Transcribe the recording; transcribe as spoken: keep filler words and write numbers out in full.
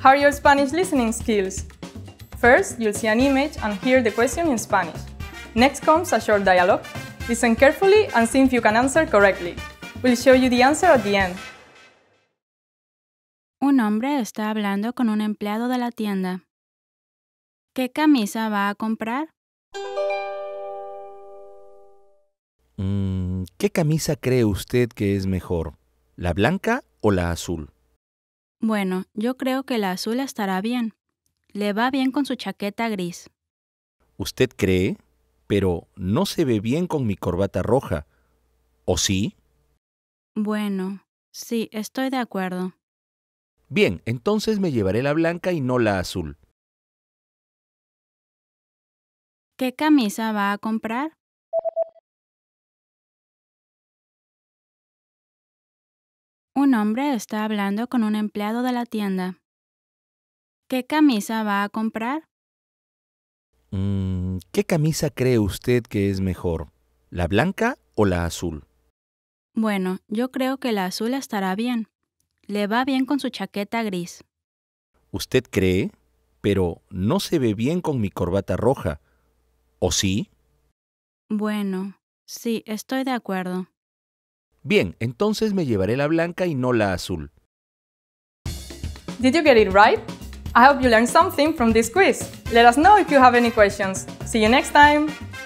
How are your Spanish listening skills? First, you'll see an image and hear the question in Spanish. Next comes a short dialogue. Listen carefully and see if you can answer correctly. We'll show you the answer at the end. Un hombre está hablando con un empleado de la tienda. ¿Qué camisa va a comprar? Mm, ¿Qué camisa cree usted que es mejor? ¿La blanca o la azul? Bueno, yo creo que la azul estará bien. Le va bien con su chaqueta gris. ¿Usted cree? Pero no se ve bien con mi corbata roja. ¿O sí? Bueno, sí, estoy de acuerdo. Bien, entonces me llevaré la blanca y no la azul. ¿Qué camisa va a comprar? Un hombre está hablando con un empleado de la tienda. ¿Qué camisa va a comprar? Mm, ¿Qué camisa cree usted que es mejor? ¿La blanca o la azul? Bueno, yo creo que la azul estará bien. Le va bien con su chaqueta gris. ¿Usted cree? Pero no se ve bien con mi corbata roja. ¿O sí? Bueno, sí, estoy de acuerdo. Bien, entonces me llevaré la blanca y no la azul. Did you get it right? I hope you learned something from this quiz. Let us know if you have any questions. See you next time!